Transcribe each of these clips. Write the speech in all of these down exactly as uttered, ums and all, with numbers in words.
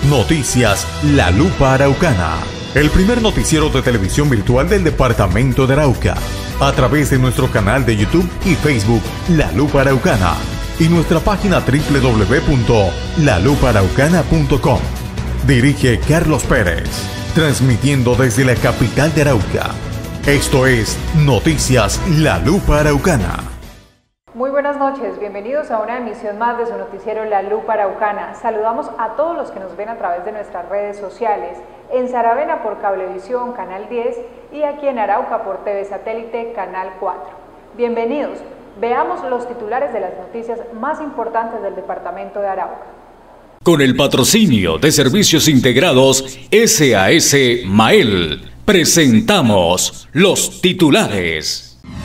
Noticias La Lupa Araucana, el primer noticiero de televisión virtual del departamento de Arauca, a través de nuestro canal de YouTube y Facebook La Lupa Araucana y nuestra página doble u doble u doble u punto la lupa araucana punto com. Dirige Carlos Pérez, transmitiendo desde la capital de Arauca. Esto es Noticias La Lupa Araucana. Muy buenas noches, bienvenidos a una emisión más de su noticiero La Lupa Araucana. Saludamos a todos los que nos ven a través de nuestras redes sociales, en Saravena por Cablevisión, Canal diez, y aquí en Arauca por T V Satélite, Canal cuatro. Bienvenidos, veamos los titulares de las noticias más importantes del departamento de Arauca. Con el patrocinio de Servicios Integrados S A S Mael, presentamos los titulares.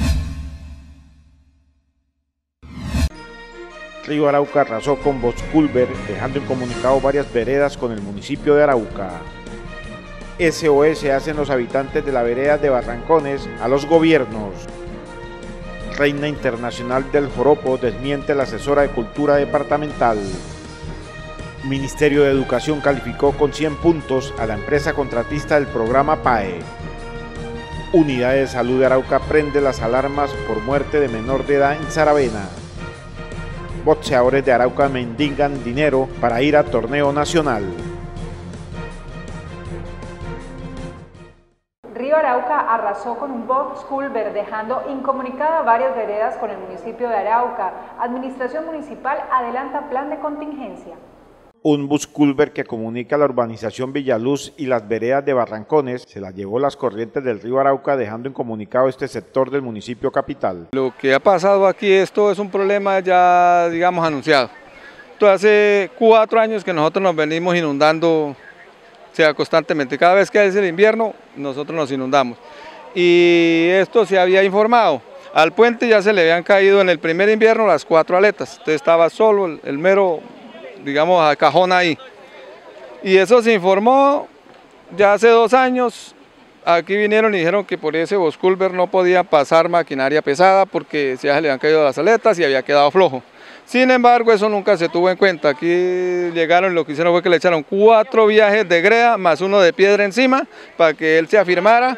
Río Arauca arrasó con Bosculver, dejando en comunicado varias veredas con el municipio de Arauca. S O S hacen los habitantes de la vereda de Barrancones a los gobiernos. Reina Internacional del Joropo desmiente la asesora de Cultura departamental. Ministerio de Educación calificó con cien puntos a la empresa contratista del programa P A E. Unidad de Salud de Arauca prende las alarmas por muerte de menor de edad en Saravena. Boxeadores de Arauca mendigan dinero para ir a torneo nacional. Río Arauca arrasó con un Bosculver, dejando incomunicada varias veredas con el municipio de Arauca. Administración municipal adelanta plan de contingencia. Un Bosculver que comunica la urbanización Villaluz y las veredas de Barrancones se las llevó las corrientes del río Arauca, dejando incomunicado este sector del municipio capital. Lo que ha pasado aquí, esto es un problema ya, digamos, anunciado. Esto hace cuatro años que nosotros nos venimos inundando, o sea, constantemente. Cada vez que es el invierno, nosotros nos inundamos. Y esto se había informado. Al puente ya se le habían caído en el primer invierno las cuatro aletas. Entonces estaba solo el, el mero, digamos, a cajón ahí. Y eso se informó ya hace dos años. Aquí vinieron y dijeron que por ese Bosculver no podía pasar maquinaria pesada porque ya se le habían caído las aletas y había quedado flojo. Sin embargo, eso nunca se tuvo en cuenta. Aquí llegaron y lo que hicieron fue que le echaron cuatro viajes de greda más uno de piedra encima para que él se afirmara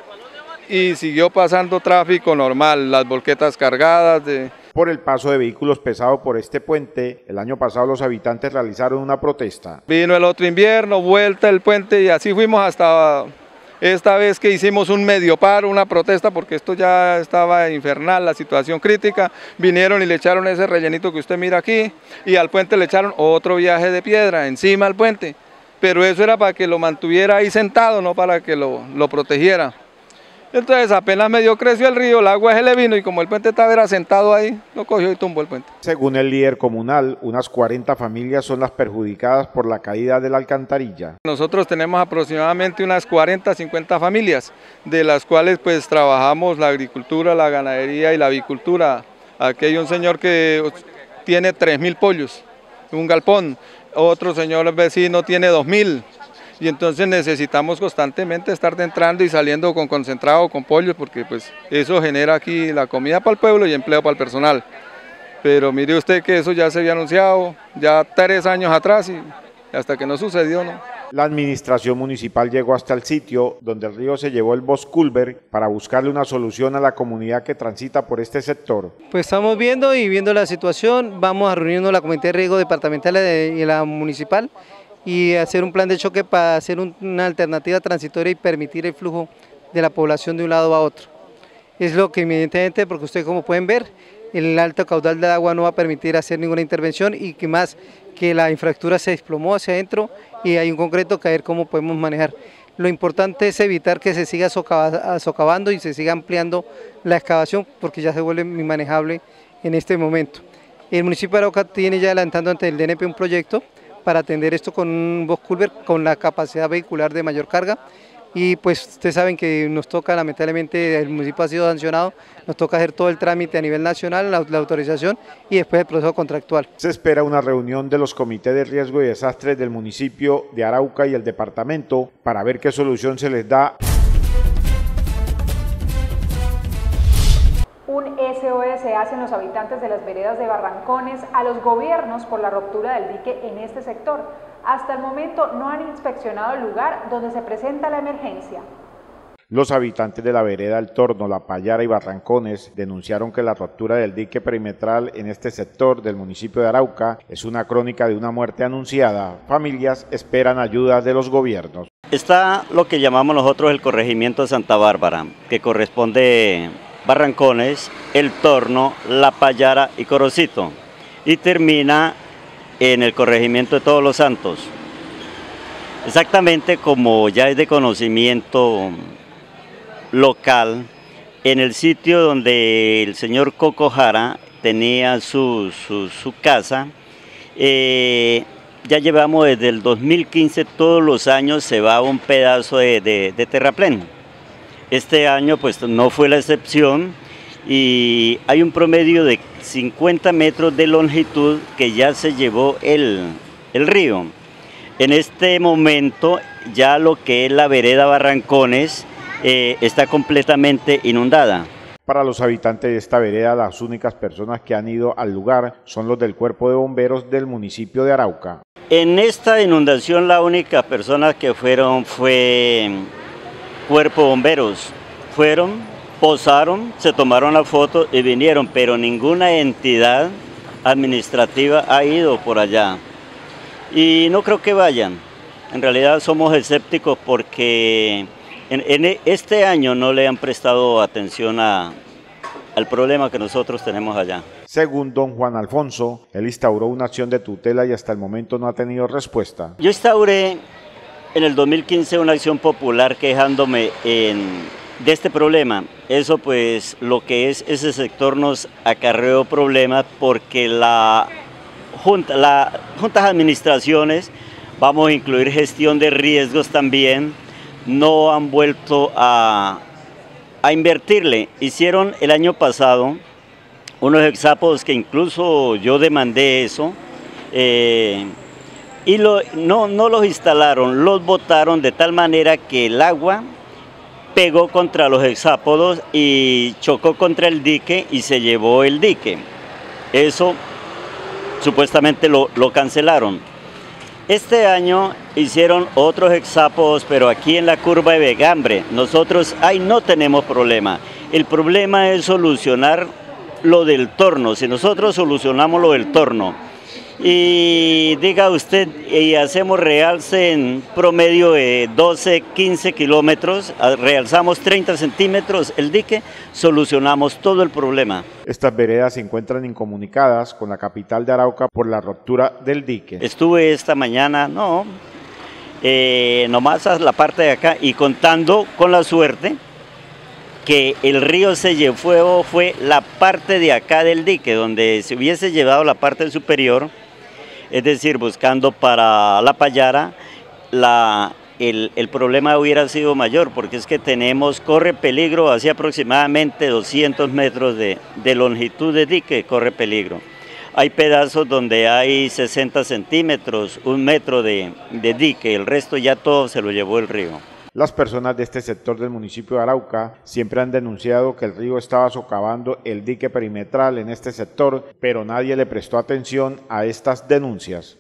y siguió pasando tráfico normal, las volquetas cargadas de... Por el paso de vehículos pesados por este puente, el año pasado los habitantes realizaron una protesta. Vino el otro invierno, vuelta el puente y así fuimos hasta esta vez que hicimos un medio paro, una protesta, porque esto ya estaba infernal, la situación crítica. Vinieron y le echaron ese rellenito que usted mira aquí y al puente le echaron otro viaje de piedra encima al puente. Pero eso era para que lo mantuviera ahí sentado, no para que lo, lo protegiera. Entonces apenas medio creció el río, el agua se le vino y como el puente estaba era sentado ahí, lo cogió y tumbó el puente. Según el líder comunal, unas cuarenta familias son las perjudicadas por la caída de la alcantarilla. Nosotros tenemos aproximadamente unas cuarenta, cincuenta familias, de las cuales pues trabajamos la agricultura, la ganadería y la avicultura. Aquí hay un señor que tiene tres mil pollos, un galpón, otro señor vecino tiene dos mil. Y entonces necesitamos constantemente estar entrando y saliendo con concentrado, con pollos, porque pues eso genera aquí la comida para el pueblo y empleo para el personal. Pero mire usted que eso ya se había anunciado ya tres años atrás y hasta que no sucedió, ¿no? La administración municipal llegó hasta el sitio donde el río se llevó el Bosculver para buscarle una solución a la comunidad que transita por este sector. Pues estamos viendo y viendo la situación, vamos a reunirnos la Comité de Riego Departamental y la Municipal y hacer un plan de choque para hacer un, una alternativa transitoria y permitir el flujo de la población de un lado a otro. Es lo que evidentemente, porque ustedes como pueden ver, el alto caudal de agua no va a permitir hacer ninguna intervención y que más que la infraestructura se desplomó hacia adentro y hay un concreto que a ver cómo podemos manejar. Lo importante es evitar que se siga socava, socavando y se siga ampliando la excavación porque ya se vuelve inmanejable en este momento. El municipio de Arauca tiene ya adelantando ante el D N P un proyecto para atender esto con un Bosculver con la capacidad vehicular de mayor carga y pues ustedes saben que nos toca, lamentablemente el municipio ha sido sancionado, nos toca hacer todo el trámite a nivel nacional, la, la autorización y después el proceso contractual. Se espera una reunión de los comités de riesgo y desastres del municipio de Arauca y el departamento para ver qué solución se les da. Un S O S hacen los habitantes de las veredas de Barrancones a los gobiernos por la ruptura del dique en este sector. hasta el momento no han inspeccionado el lugar donde se presenta la emergencia. Los habitantes de la vereda El Torno, La Payara y Barrancones denunciaron que la ruptura del dique perimetral en este sector del municipio de Arauca es una crónica de una muerte anunciada. Familias esperan ayuda de los gobiernos. Está lo que llamamos nosotros el corregimiento de Santa Bárbara, que corresponde Barrancones, El Torno, La Payara y Corocito, y termina en el corregimiento de Todos los Santos. Exactamente como ya es de conocimiento local, en el sitio donde el señor Coco Jara tenía su, su, su casa, eh, ya llevamos desde el dos mil quince, todos los años se va un pedazo de, de, de terraplén. Este año pues no fue la excepción y hay un promedio de cincuenta metros de longitud que ya se llevó el, el río. En este momento ya lo que es la vereda Barrancones eh, está completamente inundada. Para los habitantes de esta vereda, las únicas personas que han ido al lugar son los del Cuerpo de Bomberos del municipio de Arauca. En esta inundación la única persona que fueron fue Cuerpo de Bomberos. Fueron, posaron, se tomaron la foto y vinieron, pero ninguna entidad administrativa ha ido por allá. Y no creo que vayan. En realidad somos escépticos porque en, en este año no le han prestado atención a, al problema que nosotros tenemos allá. Según don Juan Alfonso, él instauró una acción de tutela y hasta el momento no ha tenido respuesta. Yo instauré en el dos mil quince una acción popular quejándome en, de este problema. Eso pues lo que es ese sector nos acarreó problemas porque la junta, las juntas administraciones, vamos a incluir gestión de riesgos también, no han vuelto a, a invertirle. Hicieron el año pasado unos hexápodos que incluso yo demandé eso, eh, y lo, no, no los instalaron, los botaron de tal manera que el agua pegó contra los hexápodos y chocó contra el dique y se llevó el dique. Eso supuestamente lo, lo cancelaron. Este año hicieron otros hexápodos, pero aquí en la curva de Vegambre. Nosotros ahí no tenemos problema. El problema es solucionar lo del torno. Si nosotros solucionamos lo del torno y diga usted, y hacemos realce en promedio de doce, quince kilómetros, realzamos treinta centímetros el dique, solucionamos todo el problema. Estas veredas se encuentran incomunicadas con la capital de Arauca por la ruptura del dique. Estuve esta mañana, no, eh, nomás a la parte de acá y contando con la suerte que el río se llevó, fue la parte de acá del dique, donde se hubiese llevado la parte superior, es decir, buscando para La Payara, la, el, el problema hubiera sido mayor, porque es que tenemos, corre peligro hacia aproximadamente doscientos metros de, de longitud de dique, corre peligro. Hay pedazos donde hay sesenta centímetros, un metro de, de dique, el resto ya todo se lo llevó el río. Las personas de este sector del municipio de Arauca siempre han denunciado que el río estaba socavando el dique perimetral en este sector, pero nadie le prestó atención a estas denuncias.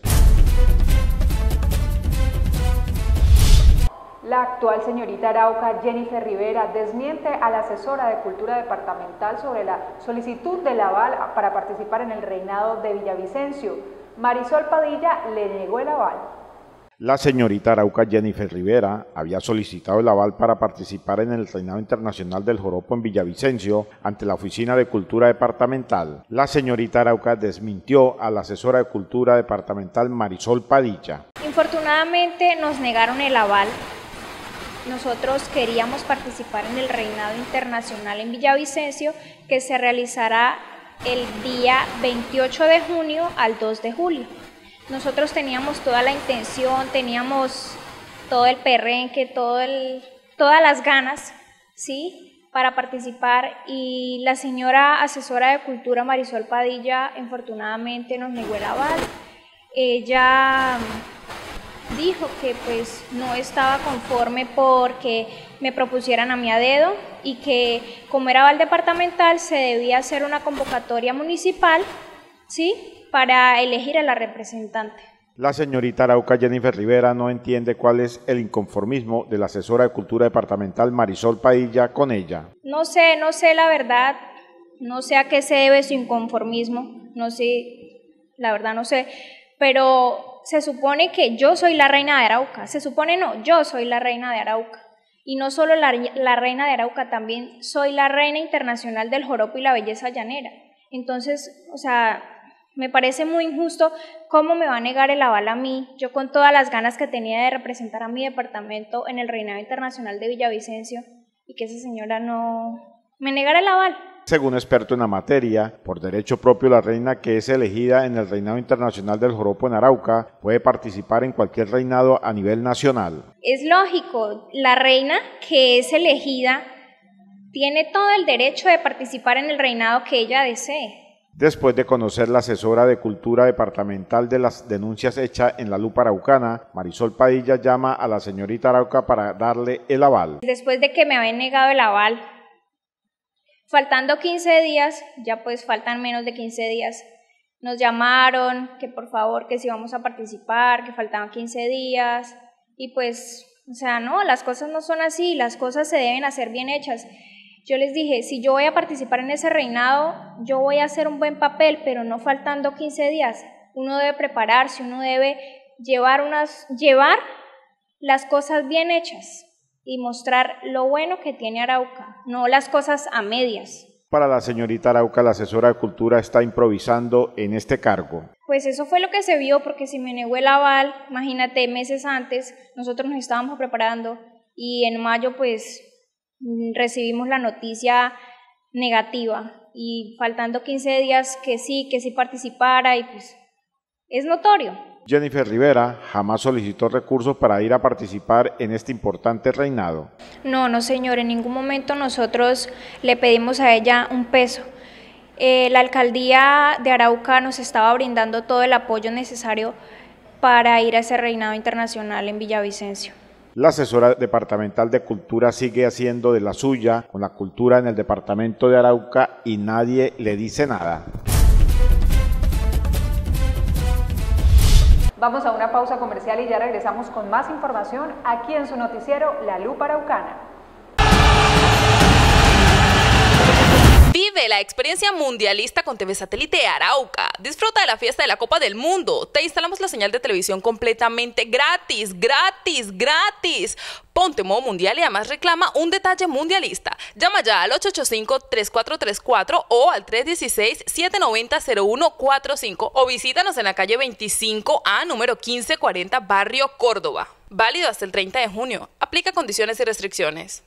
La actual señorita Arauca, Jennifer Rivera, desmiente a la asesora de Cultura Departamental sobre la solicitud del aval para participar en el reinado de Villavicencio. Marisol Padilla le negó el aval. La señorita Arauca Jennifer Rivera había solicitado el aval para participar en el reinado internacional del joropo en Villavicencio ante la Oficina de Cultura Departamental. La señorita Arauca desmintió a la asesora de Cultura Departamental Marisol Padilla. Infortunadamente nos negaron el aval. Nosotros queríamos participar en el reinado internacional en Villavicencio, que se realizará el día veintiocho de junio al dos de julio. Nosotros teníamos toda la intención, teníamos todo el perrenque, todo el, todas las ganas, ¿sí?, para participar, y la señora asesora de Cultura Marisol Padilla infortunadamente nos negó el aval. Ella dijo que pues no estaba conforme porque me propusieran a mí a dedo y que como era aval departamental se debía hacer una convocatoria municipal, ¿sí?, para elegir a la representante. La señorita Arauca Jennifer Rivera no entiende cuál es el inconformismo de la asesora de Cultura Departamental Marisol Padilla con ella. No sé, no sé la verdad, no sé a qué se debe su inconformismo, no sé, la verdad no sé, pero se supone que yo soy la reina de Arauca, se supone no, yo soy la reina de Arauca, y no solo la, la reina de Arauca, también soy la reina internacional del joropo y la belleza llanera. Entonces, o sea, me parece muy injusto cómo me va a negar el aval a mí, yo con todas las ganas que tenía de representar a mi departamento en el Reinado Internacional de Villavicencio, y que esa señora no me negara el aval. Según experto en la materia, por derecho propio la reina que es elegida en el Reinado Internacional del Joropo en Arauca puede participar en cualquier reinado a nivel nacional. Es lógico, la reina que es elegida tiene todo el derecho de participar en el reinado que ella desee. Después de conocer la asesora de Cultura Departamental de las denuncias hechas en la Lupa Araucana, Marisol Padilla llama a la señorita Arauca para darle el aval. Después de que me habían negado el aval, faltando quince días, ya pues faltan menos de quince días, nos llamaron que por favor, que si íbamos a participar, que faltaban quince días, y pues, o sea, no, las cosas no son así, las cosas se deben hacer bien hechas. Yo les dije, si yo voy a participar en ese reinado, yo voy a hacer un buen papel, pero no faltando quince días. Uno debe prepararse, uno debe llevar, unas, llevar las cosas bien hechas y mostrar lo bueno que tiene Arauca, no las cosas a medias. Para la señorita Arauca, la asesora de Cultura está improvisando en este cargo. Pues eso fue lo que se vio, porque si me negó el aval, imagínate, meses antes, nosotros nos estábamos preparando y en mayo pues recibimos la noticia negativa y faltando quince días que sí, que sí participara y pues es notorio. Jennifer Rivera jamás solicitó recursos para ir a participar en este importante reinado. No, no señor, en ningún momento nosotros le pedimos a ella un peso. Eh, la alcaldía de Arauca nos estaba brindando todo el apoyo necesario para ir a ese reinado internacional en Villavicencio. La asesora departamental de Cultura sigue haciendo de la suya con la cultura en el departamento de Arauca y nadie le dice nada. Vamos a una pausa comercial y ya regresamos con más información aquí en su noticiero La Lupa Araucana. Vive la experiencia mundialista con T V Satélite Arauca. Disfruta de la fiesta de la Copa del Mundo. Te instalamos la señal de televisión completamente gratis, gratis, gratis. Ponte modo mundial y además reclama un detalle mundialista. Llama ya al ocho ocho cinco, tres cuatro tres cuatro o al tres uno seis, siete nueve cero, cero uno cuatro cinco o visítanos en la calle veinticinco A, número quince cuarenta, Barrio Córdoba. Válido hasta el treinta de junio. Aplica condiciones y restricciones.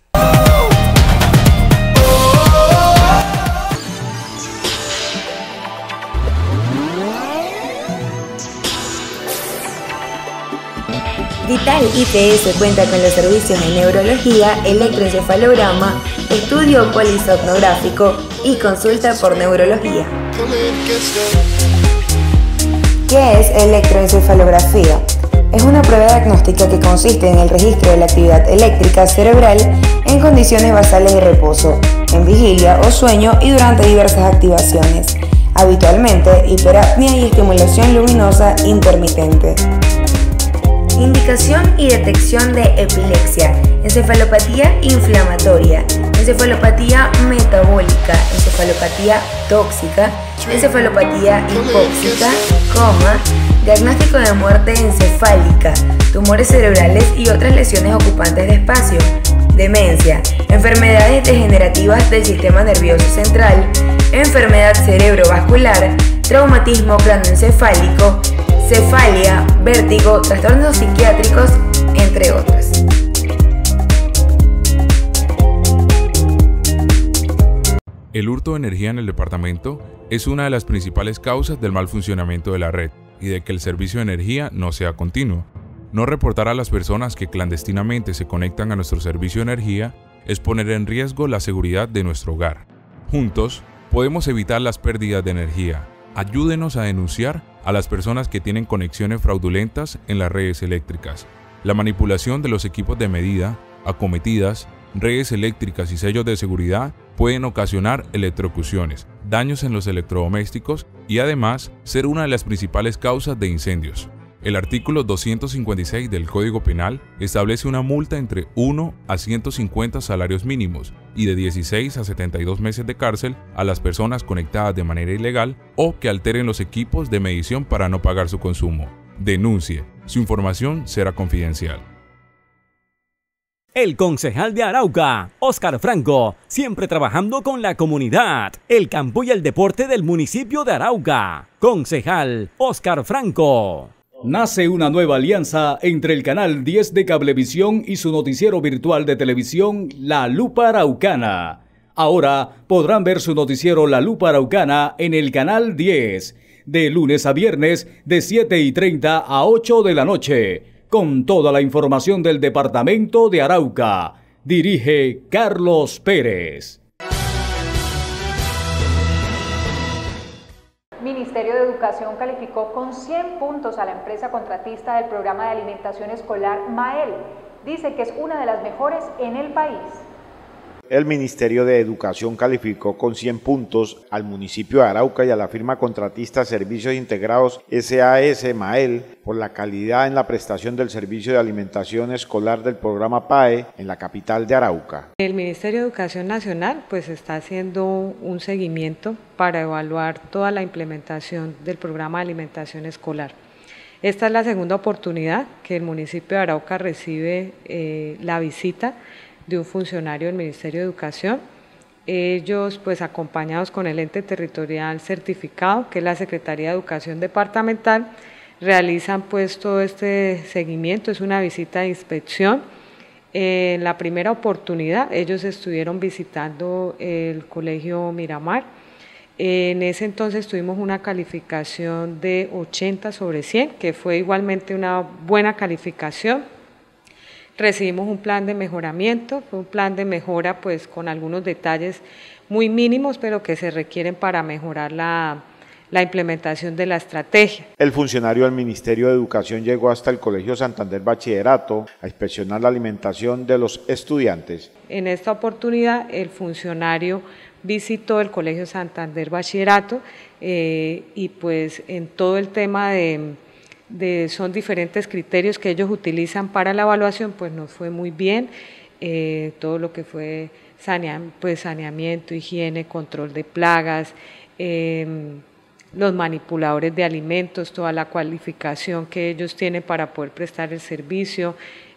Vital I P S cuenta con los servicios de neurología, electroencefalograma, estudio polisomnográfico y consulta por neurología. ¿Qué es electroencefalografía? Es una prueba diagnóstica que consiste en el registro de la actividad eléctrica cerebral en condiciones basales de reposo, en vigilia o sueño y durante diversas activaciones, habitualmente hiperapnea y estimulación luminosa intermitente. Indicación y detección de epilepsia, encefalopatía inflamatoria, encefalopatía metabólica, encefalopatía tóxica, encefalopatía hipóxica, coma, diagnóstico de muerte encefálica, tumores cerebrales y otras lesiones ocupantes de espacio, demencia, enfermedades degenerativas del sistema nervioso central, enfermedad cerebrovascular, traumatismo craneoencefálico, cefalia, vértigo, trastornos psiquiátricos, entre otros. El hurto de energía en el departamento es una de las principales causas del mal funcionamiento de la red y de que el servicio de energía no sea continuo. No reportar a las personas que clandestinamente se conectan a nuestro servicio de energía es poner en riesgo la seguridad de nuestro hogar. Juntos, podemos evitar las pérdidas de energía. Ayúdenos a denunciar a las personas que tienen conexiones fraudulentas en las redes eléctricas. La manipulación de los equipos de medida, acometidas, redes eléctricas y sellos de seguridad pueden ocasionar electrocuciones, daños en los electrodomésticos y además ser una de las principales causas de incendios. El artículo doscientos cincuenta y seis del Código Penal establece una multa entre uno a ciento cincuenta salarios mínimos y de dieciséis a setenta y dos meses de cárcel a las personas conectadas de manera ilegal o que alteren los equipos de medición para no pagar su consumo. Denuncie. Su información será confidencial. El concejal de Arauca, Óscar Franco, siempre trabajando con la comunidad, el campo y el deporte del municipio de Arauca. Concejal Óscar Franco. Nace una nueva alianza entre el Canal diez de Cablevisión y su noticiero virtual de televisión La Lupa Araucana. Ahora podrán ver su noticiero La Lupa Araucana en el Canal diez, de lunes a viernes de siete y treinta a ocho de la noche, con toda la información del departamento de Arauca. Dirige Carlos Pérez. Ministerio de Educación calificó con cien puntos a la empresa contratista del programa de alimentación escolar MAEL. Dice que es una de las mejores en el país. El Ministerio de Educación calificó con cien puntos al municipio de Arauca y a la firma contratista Servicios Integrados S A S MAEL por la calidad en la prestación del servicio de alimentación escolar del programa P A E en la capital de Arauca. El Ministerio de Educación Nacional pues está haciendo un seguimiento para evaluar toda la implementación del programa de alimentación escolar. Esta es la segunda oportunidad que el municipio de Arauca recibe eh, la visita de un funcionario del Ministerio de Educación. Ellos, pues acompañados con el ente territorial certificado, que es la Secretaría de Educación Departamental, realizan pues todo este seguimiento, es una visita de inspección. En la primera oportunidad ellos estuvieron visitando el Colegio Miramar. En ese entonces tuvimos una calificación de ochenta sobre cien, que fue igualmente una buena calificación. Recibimos un plan de mejoramiento, fue un plan de mejora pues con algunos detalles muy mínimos, pero que se requieren para mejorar la, la implementación de la estrategia. El funcionario del Ministerio de Educación llegó hasta el Colegio Santander Bachillerato a inspeccionar la alimentación de los estudiantes. En esta oportunidad el funcionario visitó el Colegio Santander Bachillerato eh, y pues en todo el tema de... De, son diferentes criterios que ellos utilizan para la evaluación, pues nos fue muy bien, eh, todo lo que fue sanea, pues saneamiento, higiene, control de plagas, eh, los manipuladores de alimentos, toda la cualificación que ellos tienen para poder prestar el servicio,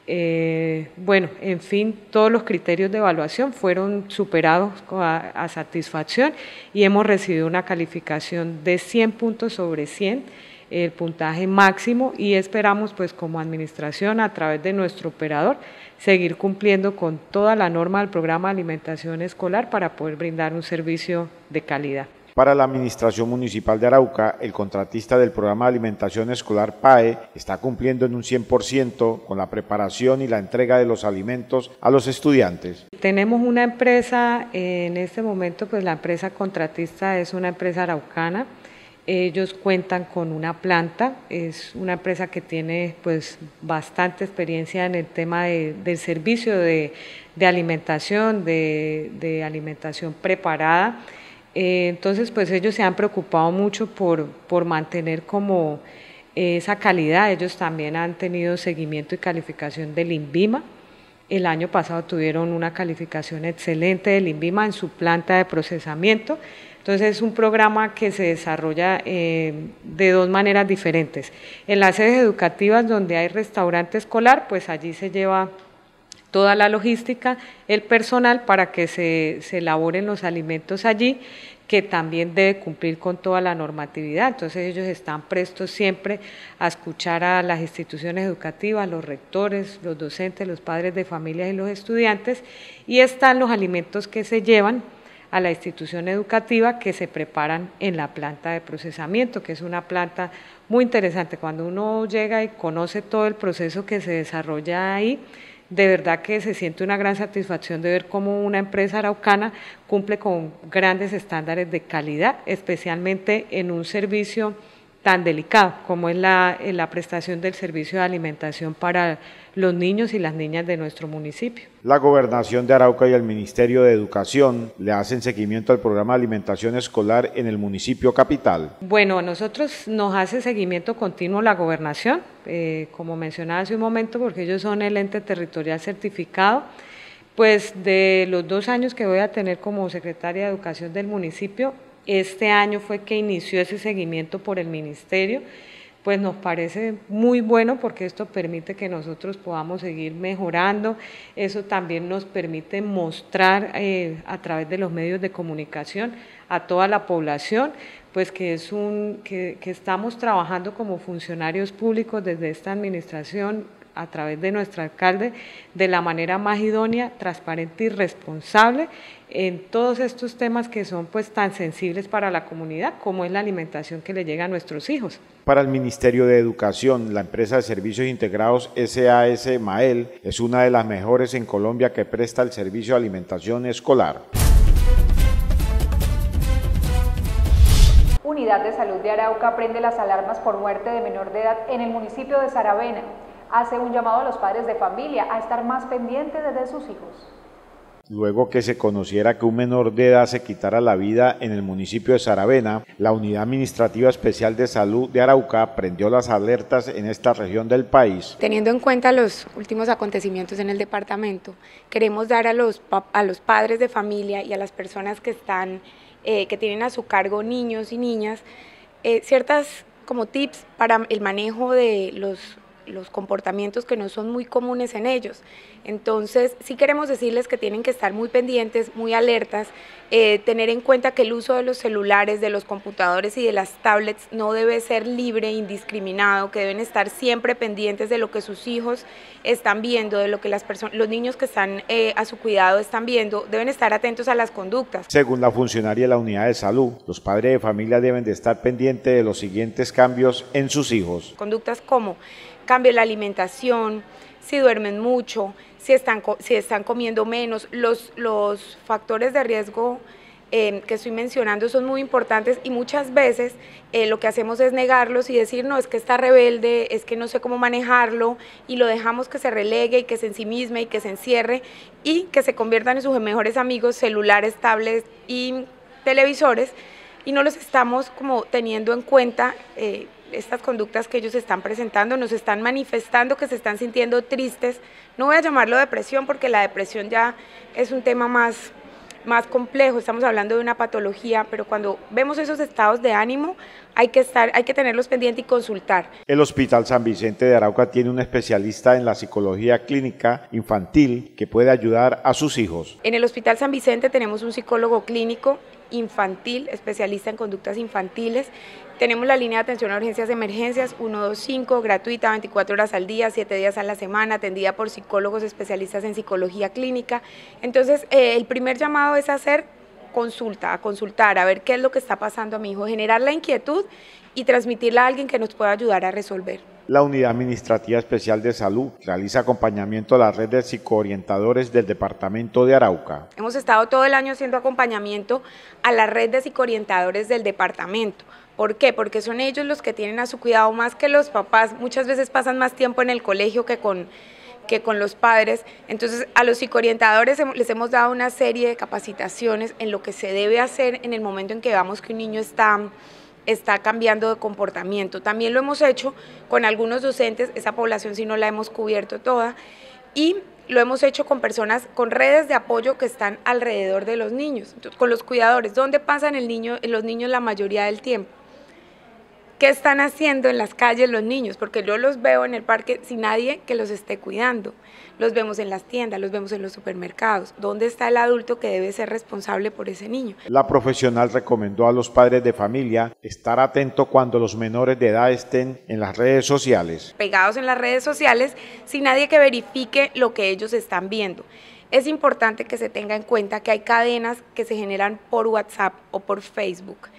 eh, bueno, en fin, todos los criterios de evaluación fueron superados a, a satisfacción y hemos recibido una calificación de cien puntos sobre cien, el puntaje máximo, y esperamos pues como administración a través de nuestro operador seguir cumpliendo con toda la norma del programa de alimentación escolar para poder brindar un servicio de calidad. Para la Administración Municipal de Arauca, el contratista del programa de alimentación escolar P A E está cumpliendo en un cien por ciento con la preparación y la entrega de los alimentos a los estudiantes. Tenemos una empresa, en este momento pues la empresa contratista es una empresa araucana. Ellos cuentan con una planta, es una empresa que tiene pues bastante experiencia en el tema de, del servicio de, de alimentación, de, de alimentación preparada. Eh, entonces pues ellos se han preocupado mucho por, por mantener como esa calidad. Ellos también han tenido seguimiento y calificación del INVIMA. El año pasado tuvieron una calificación excelente del INVIMA en su planta de procesamiento. Entonces es un programa que se desarrolla eh, de dos maneras diferentes. En las sedes educativas donde hay restaurante escolar, pues allí se lleva toda la logística, el personal para que se, se elaboren los alimentos allí, que también debe cumplir con toda la normatividad. Entonces ellos están prestos siempre a escuchar a las instituciones educativas, los rectores, los docentes, los padres de familia y los estudiantes, y están los alimentos que se llevan a la institución educativa que se preparan en la planta de procesamiento, que es una planta muy interesante. Cuando uno llega y conoce todo el proceso que se desarrolla ahí, de verdad que se siente una gran satisfacción de ver cómo una empresa araucana cumple con grandes estándares de calidad, especialmente en un servicio tan delicado como es la, la prestación del servicio de alimentación para los niños y las niñas de nuestro municipio. La Gobernación de Arauca y el Ministerio de Educación le hacen seguimiento al programa de alimentación escolar en el municipio capital. Bueno, a nosotros nos hace seguimiento continuo la Gobernación, eh, como mencionaba hace un momento, porque ellos son el ente territorial certificado. Pues de los dos años que voy a tener como secretaria de Educación del municipio, este año fue que inició ese seguimiento por el ministerio, pues nos parece muy bueno porque esto permite que nosotros podamos seguir mejorando, eso también nos permite mostrar eh, a través de los medios de comunicación a toda la población, pues que, es un, que, que estamos trabajando como funcionarios públicos desde esta administración a través de nuestro alcalde, de la manera más idónea, transparente y responsable en todos estos temas que son pues tan sensibles para la comunidad, como es la alimentación que le llega a nuestros hijos. Para el Ministerio de Educación, la empresa de servicios integrados S A S Mael es una de las mejores en Colombia que presta el servicio de alimentación escolar. Unidad de Salud de Arauca prende las alarmas por muerte de menor de edad en el municipio de Saravena. Hace un llamado a los padres de familia a estar más pendientes de sus hijos. Luego que se conociera que un menor de edad se quitara la vida en el municipio de Saravena, la Unidad Administrativa Especial de Salud de Arauca prendió las alertas en esta región del país. Teniendo en cuenta los últimos acontecimientos en el departamento, queremos dar a los, a los padres de familia y a las personas que, están, eh, que tienen a su cargo niños y niñas, eh, ciertas como tips para el manejo de los los comportamientos que no son muy comunes en ellos. Entonces, sí queremos decirles que tienen que estar muy pendientes, muy alertas, eh, tener en cuenta que el uso de los celulares, de los computadores y de las tablets no debe ser libre, indiscriminado, que deben estar siempre pendientes de lo que sus hijos están viendo, de lo que las personas, los niños que están eh, a su cuidado están viendo, deben estar atentos a las conductas. Según la funcionaria de la Unidad de Salud, los padres de familia deben de estar pendientes de los siguientes cambios en sus hijos. Conductas como cambio en la alimentación, si duermen mucho, si están, si están comiendo menos, los, los factores de riesgo eh, que estoy mencionando son muy importantes y muchas veces eh, lo que hacemos es negarlos y decir, no, es que está rebelde, es que no sé cómo manejarlo y lo dejamos que se relegue y que se ensimisme y que se encierre y que se conviertan en sus mejores amigos, celulares, tablets y televisores y no los estamos como teniendo en cuenta eh, estas conductas que ellos están presentando, nos están manifestando que se están sintiendo tristes. No voy a llamarlo depresión porque la depresión ya es un tema más, más complejo, estamos hablando de una patología, pero cuando vemos esos estados de ánimo hay que, estar, hay que tenerlos pendientes y consultar. El Hospital San Vicente de Arauca tiene un especialista en la psicología clínica infantil que puede ayudar a sus hijos. En el Hospital San Vicente tenemos un psicólogo clínico infantil, especialista en conductas infantiles. Tenemos la línea de atención a urgencias de emergencias ciento veinticinco, gratuita, veinticuatro horas al día, siete días a la semana, atendida por psicólogos especialistas en psicología clínica. Entonces, eh, el primer llamado es hacer consulta, a consultar, a ver qué es lo que está pasando a mi hijo, generar la inquietud y transmitirla a alguien que nos pueda ayudar a resolver. La Unidad Administrativa Especial de Salud realiza acompañamiento a la red de psicoorientadores del departamento de Arauca. Hemos estado todo el año haciendo acompañamiento a la red de psicoorientadores del departamento. ¿Por qué? Porque son ellos los que tienen a su cuidado más que los papás, muchas veces pasan más tiempo en el colegio que con, que con los padres. Entonces a los psicoorientadores les hemos dado una serie de capacitaciones en lo que se debe hacer en el momento en que veamos que un niño está... está cambiando de comportamiento. También lo hemos hecho con algunos docentes, esa población sí no la hemos cubierto toda, y lo hemos hecho con personas, con redes de apoyo que están alrededor de los niños, entonces, con los cuidadores. ¿Dónde pasan el niño, los niños la mayoría del tiempo? ¿Qué están haciendo en las calles los niños? Porque yo los veo en el parque sin nadie que los esté cuidando. Los vemos en las tiendas, los vemos en los supermercados. ¿Dónde está el adulto que debe ser responsable por ese niño? La profesional recomendó a los padres de familia estar atento cuando los menores de edad estén en las redes sociales. Pegados en las redes sociales sin nadie que verifique lo que ellos están viendo. Es importante que se tenga en cuenta que hay cadenas que se generan por WhatsApp o por Facebook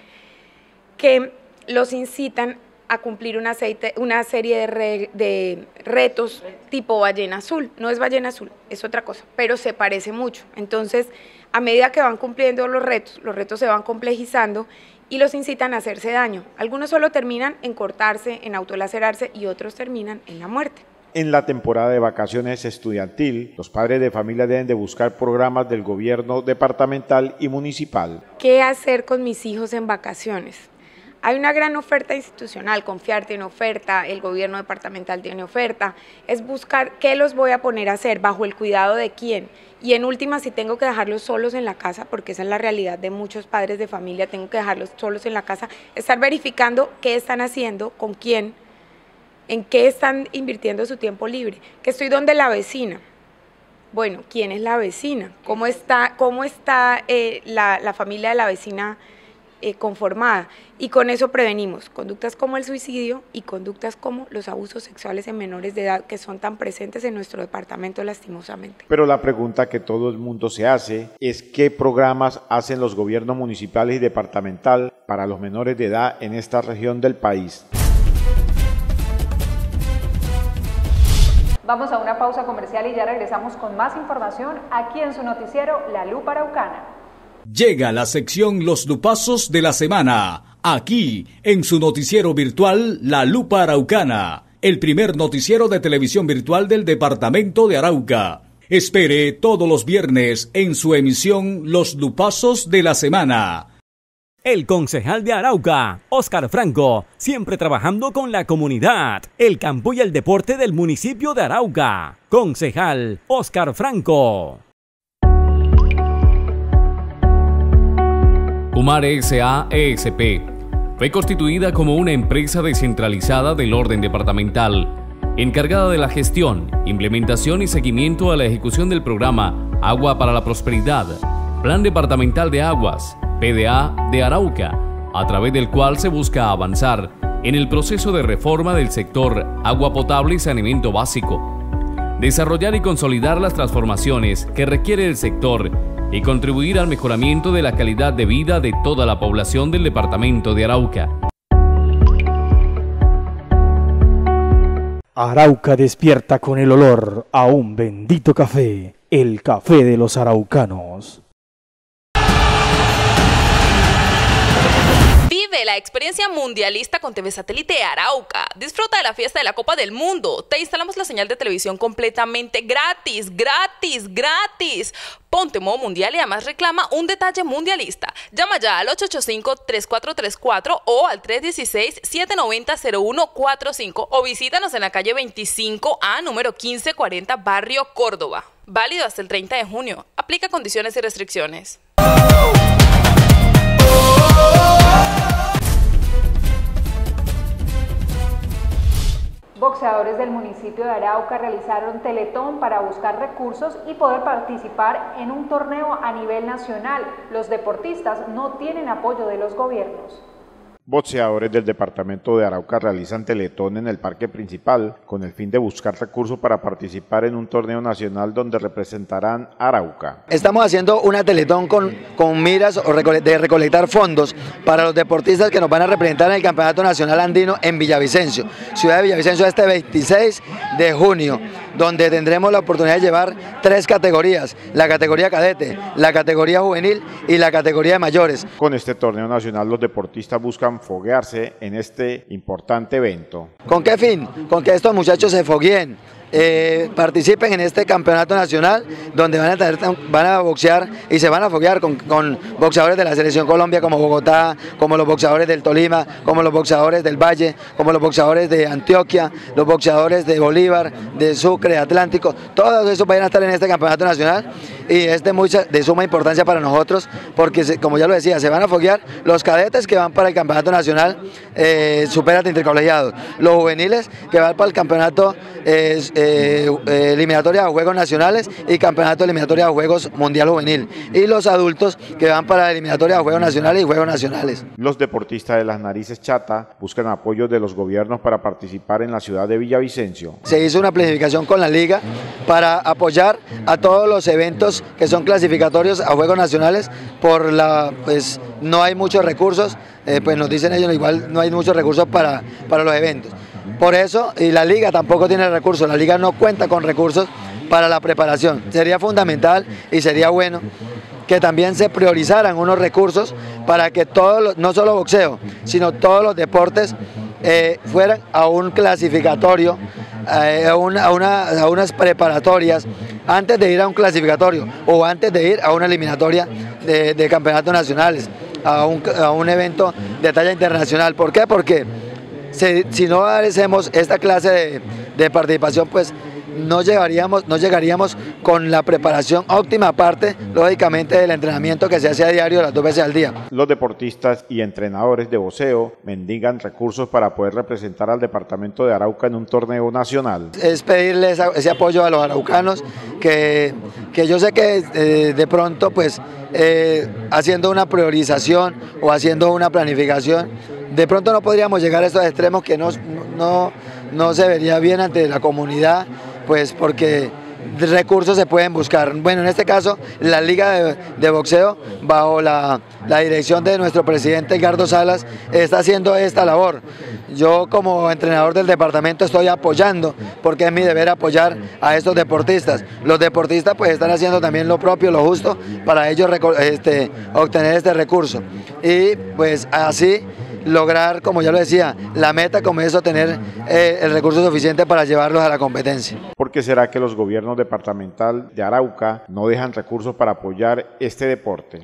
que los incitan a cumplir una, aceite, una serie de, re, de retos tipo ballena azul. No es ballena azul, es otra cosa, pero se parece mucho. Entonces, a medida que van cumpliendo los retos, los retos se van complejizando y los incitan a hacerse daño. Algunos solo terminan en cortarse, en autolacerarse y otros terminan en la muerte. En la temporada de vacaciones estudiantil, los padres de familia deben de buscar programas del gobierno departamental y municipal. ¿Qué hacer con mis hijos en vacaciones? Hay una gran oferta institucional, Confiar tiene oferta, el gobierno departamental tiene oferta, es buscar qué los voy a poner a hacer, bajo el cuidado de quién. Y en última, si tengo que dejarlos solos en la casa, porque esa es la realidad de muchos padres de familia, tengo que dejarlos solos en la casa, estar verificando qué están haciendo, con quién, en qué están invirtiendo su tiempo libre, que estoy donde la vecina. Bueno, ¿quién es la vecina? ¿Cómo está, cómo está eh, la, la familia de la vecina eh, conformada? Y con eso prevenimos conductas como el suicidio y conductas como los abusos sexuales en menores de edad, que son tan presentes en nuestro departamento lastimosamente. Pero la pregunta que todo el mundo se hace es ¿qué programas hacen los gobiernos municipales y departamental para los menores de edad en esta región del país? Vamos a una pausa comercial y ya regresamos con más información aquí en su noticiero La Lupa Araucana. Llega la sección Los Lupazos de la Semana, aquí en su noticiero virtual La Lupa Araucana, el primer noticiero de televisión virtual del departamento de Arauca. Espere todos los viernes en su emisión Los Lupazos de la Semana. El concejal de Arauca, Óscar Franco, siempre trabajando con la comunidad, el campo y el deporte del municipio de Arauca. Concejal Óscar Franco. Umar S A E S P fue constituida como una empresa descentralizada del orden departamental, encargada de la gestión, implementación y seguimiento a la ejecución del programa Agua para la Prosperidad, Plan Departamental de Aguas, P D A de Arauca, a través del cual se busca avanzar en el proceso de reforma del sector agua potable y saneamiento básico, desarrollar y consolidar las transformaciones que requiere el sector y contribuir al mejoramiento de la calidad de vida de toda la población del departamento de Arauca. Arauca despierta con el olor a un bendito café, el café de los araucanos. Vive la experiencia mundialista con T V Satélite Arauca. Disfruta de la fiesta de la Copa del Mundo. Te instalamos la señal de televisión completamente gratis, gratis, gratis. Ponte modo mundial y además reclama un detalle mundialista. Llama ya al ocho ocho cinco, tres cuatro tres cuatro o al tres uno seis, siete nueve cero, cero uno cuatro cinco o visítanos en la calle veinticinco A, número quince cuarenta, Barrio Córdoba. Válido hasta el treinta de junio. Aplica condiciones y restricciones. Boxeadores del municipio de Arauca realizaron teletón para buscar recursos y poder participar en un torneo a nivel nacional. Los deportistas no tienen apoyo de los gobiernos. Boxeadores del departamento de Arauca realizan teletón en el parque principal con el fin de buscar recursos para participar en un torneo nacional donde representarán a Arauca. Estamos haciendo una teletón con, con miras de recolectar fondos para los deportistas que nos van a representar en el Campeonato Nacional Andino en Villavicencio, ciudad de Villavicencio, este veintiséis de junio, donde tendremos la oportunidad de llevar tres categorías, la categoría cadete, la categoría juvenil y la categoría de mayores. Con este torneo nacional los deportistas buscan foguearse en este importante evento. ¿Con qué fin? Con que estos muchachos se fogueen, eh, participen en este campeonato nacional donde van a, tener, van a boxear y se van a foguear con, con boxeadores de la Selección Colombia como Bogotá, como los boxeadores del Tolima, como los boxeadores del Valle, como los boxeadores de Antioquia, los boxeadores de Bolívar, de Sucre, de Atlántico, todos esos van a estar en este campeonato nacional y es de, mucha, de suma importancia para nosotros porque, se, como ya lo decía, se van a foguear los cadetes que van para el campeonato nacional eh, Supérate Intercolegiados, los juveniles que van para el campeonato eh, eh, eh, eliminatoria a Juegos Nacionales y campeonato eliminatoria a Juegos Mundial Juvenil, y los adultos que van para la eliminatoria a Juegos Nacionales y Juegos Nacionales. Los deportistas de las narices chata buscan apoyo de los gobiernos para participar en la ciudad de Villavicencio. Se hizo una planificación con la liga para apoyar a todos los eventos que son clasificatorios a Juegos Nacionales. Por la, pues no hay muchos recursos, eh, pues nos dicen ellos, igual no hay muchos recursos para, para los eventos. Por eso, y la liga tampoco tiene recursos, la liga no cuenta con recursos para la preparación. Sería fundamental y sería bueno que también se priorizaran unos recursos para que todos, los, no solo boxeo, sino todos los deportes eh, fueran a un clasificatorio, eh, a, una, a, una, a unas preparatorias, antes de ir a un clasificatorio o antes de ir a una eliminatoria de, de campeonatos nacionales, a un, a un evento de talla internacional. ¿Por qué? Porque si, si no hacemos esta clase de, de participación, pues no llegaríamos, no llegaríamos con la preparación óptima, aparte, lógicamente, del entrenamiento que se hace a diario las dos veces al día. Los deportistas y entrenadores de boxeo mendigan recursos para poder representar al departamento de Arauca en un torneo nacional. Es pedirles ese apoyo a los araucanos, que, que yo sé que eh, de pronto, pues, eh, haciendo una priorización o haciendo una planificación, de pronto no podríamos llegar a estos extremos que no, no, no se vería bien ante la comunidad, pues porque recursos se pueden buscar. Bueno, en este caso, la Liga de, de Boxeo, bajo la, la dirección de nuestro presidente Edgardo Salas, está haciendo esta labor. Yo como entrenador del departamento estoy apoyando, porque es mi deber apoyar a estos deportistas. Los deportistas pues están haciendo también lo propio, lo justo, para ellos este, obtener este recurso. Y pues así lograr, como ya lo decía, la meta como es obtener eh, el recurso suficiente para llevarlos a la competencia. ¿Por qué será que los gobiernos departamental de Arauca no dejan recursos para apoyar este deporte?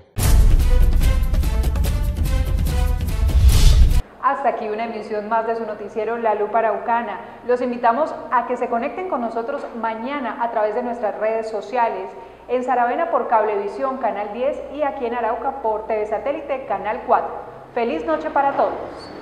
Hasta aquí una emisión más de su noticiero La Lupa Araucana. Los invitamos a que se conecten con nosotros mañana a través de nuestras redes sociales, en Saravena por Cablevisión Canal diez y aquí en Arauca por T V Satélite Canal cuatro. ¡Feliz noche para todos!